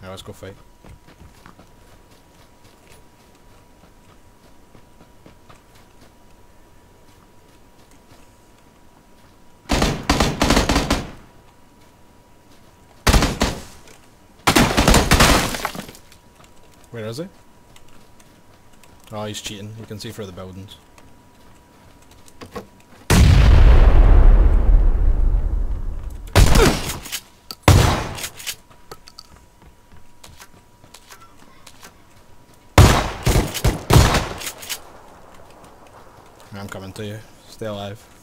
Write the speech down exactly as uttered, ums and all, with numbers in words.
Now let's go fight. Where is he? Oh, he's cheating. You can see through the buildings. I'm coming to you. Stay alive.